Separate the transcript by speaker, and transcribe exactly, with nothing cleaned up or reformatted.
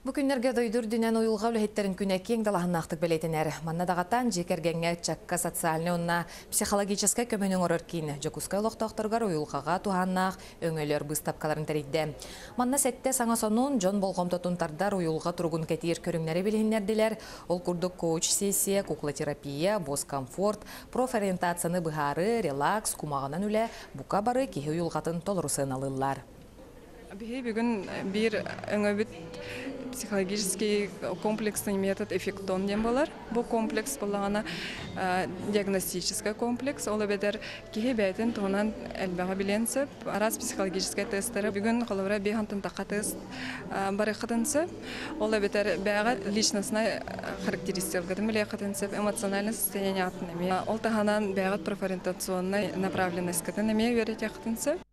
Speaker 1: Бу күннерге дойдур дүнен уйылға үлэхеттерин күнә кең далахыннақтық белетінер. Манна дағатан жекергенге чакка социальны онна психологическа көмөнің орыр кейін. Жокускай лоқтақтырғар уйылғаға туғаннақ өңелер бұстапкаларын тәрейді. Манна сәтте саңа сонун жон болғомтотун тардар уйылға тұрғын кәтир көріңнері білінерділер. Ол күрдік коуч-сессия, куклотерапия, бос-комфорт, профориентацияны бұхары, релакс, кумағынан үлі бұқа бары кеге уйылғатын толырусын алылар.
Speaker 2: Бихи бүгін бір өңөбіт психологический комплексный метод эффектон дем болар. Бұл комплекс болағана диагностический комплекс. Ол бедер кихи бәйтін туғынан әлбәға біленсіп, араз психологический тесттері бүгін қолывыра бейхантын таққа тест бары қытынсып. Ол бедер бәға личностной характеристикаларын біле қытынсып, эмоциональный состояние атын әме. Ол тағанан бәғат профориентационный направленность қытын әме верете қытынсып.